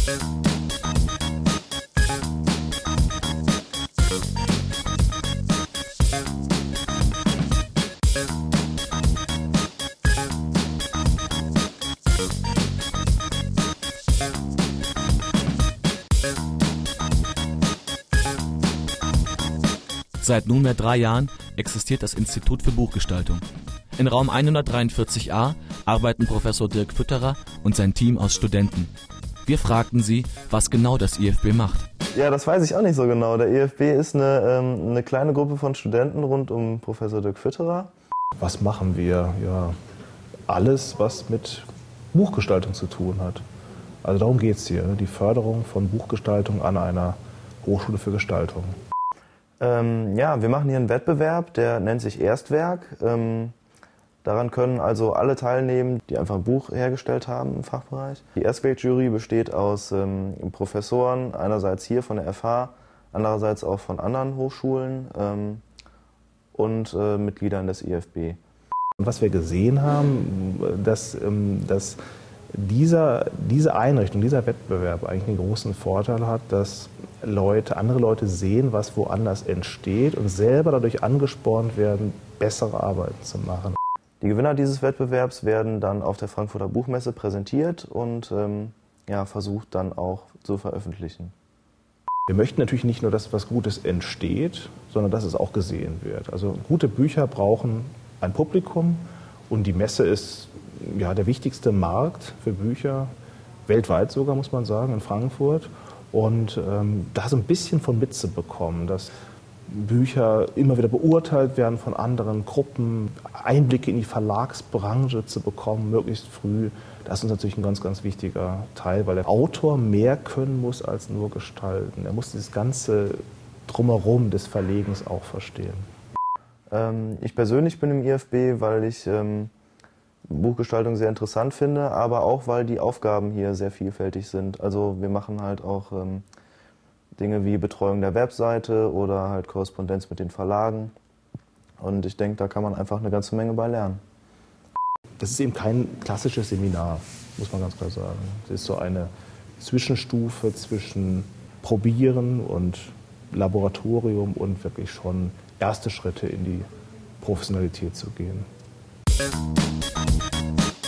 Seit nunmehr 3 Jahren existiert das Institut für Buchgestaltung. In Raum 143a arbeiten Professor Dirk Fütterer und sein Team aus Studenten. Wir fragten sie, was genau das IFB macht. Ja, das weiß ich auch nicht so genau. Der IFB ist eine kleine Gruppe von Studenten rund um Professor Dirk Fütterer. Was machen wir? Ja, alles, was mit Buchgestaltung zu tun hat. Also darum geht es hier, die Förderung von Buchgestaltung an einer Hochschule für Gestaltung. Ja, wir machen hier einen Wettbewerb, der nennt sich Erstwerk. Daran können also alle teilnehmen, die einfach ein Buch hergestellt haben im Fachbereich. Die Erstwerkjury besteht aus Professoren, einerseits hier von der FH, andererseits auch von anderen Hochschulen und Mitgliedern des IFB. Und was wir gesehen haben, dass diese Einrichtung, dieser Wettbewerb eigentlich einen großen Vorteil hat, dass andere Leute sehen, was woanders entsteht und selber dadurch angespornt werden, bessere Arbeiten zu machen. Die Gewinner dieses Wettbewerbs werden dann auf der Frankfurter Buchmesse präsentiert und versucht dann auch zu veröffentlichen. Wir möchten natürlich nicht nur, dass was Gutes entsteht, sondern dass es auch gesehen wird. Also gute Bücher brauchen ein Publikum und die Messe ist der wichtigste Markt für Bücher, weltweit sogar, muss man sagen, in Frankfurt. Und da so ein bisschen von mitzubekommen, dass Bücher immer wieder beurteilt werden von anderen Gruppen, Einblicke in die Verlagsbranche zu bekommen, möglichst früh, das ist uns natürlich ein ganz, ganz wichtiger Teil, weil der Autor mehr können muss als nur gestalten. Er muss dieses ganze Drumherum des Verlegens auch verstehen. Ich persönlich bin im IFB, weil ich Buchgestaltung sehr interessant finde, aber auch, weil die Aufgaben hier sehr vielfältig sind. Also wir machen halt auch Dinge wie Betreuung der Webseite oder halt Korrespondenz mit den Verlagen. Und ich denke, da kann man einfach eine ganze Menge bei lernen. Das ist eben kein klassisches Seminar, muss man ganz klar sagen. Es ist so eine Zwischenstufe zwischen Probieren und Laboratorium und wirklich schon erste Schritte in die Professionalität zu gehen.